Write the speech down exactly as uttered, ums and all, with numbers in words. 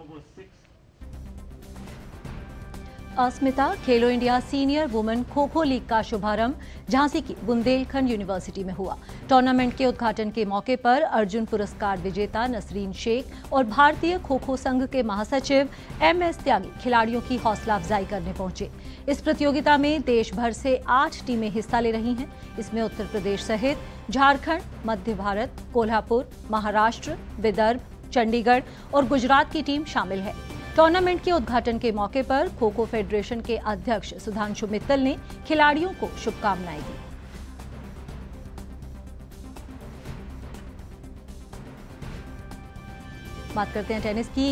अस्मिता खेलो India senior women kho kho league का शुभारंभ झांसी की बुंदेलखंड यूनिवर्सिटी में हुआ। टूर्नामेंट के उद्घाटन के मौके पर अर्जुन पुरस्कार विजेता नसरीन शेख और भारतीय खो खो संघ के महासचिव एम एस त्यागी खिलाड़ियों की हौसला अफजाई करने पहुंचे। इस प्रतियोगिता में देश भर से आठ टीमें हिस्सा ले रही हैं। इसमें उत्तर प्रदेश सहित झारखंड, मध्य भारत, कोल्हापुर, महाराष्ट्र, विदर्भ, चंडीगढ़ और गुजरात की टीम शामिल है। टूर्नामेंट के उद्घाटन के मौके पर खो खो फेडरेशन के अध्यक्ष सुधांशु मित्तल ने खिलाड़ियों को शुभकामनाएं दी। बात करते हैं टेनिस की।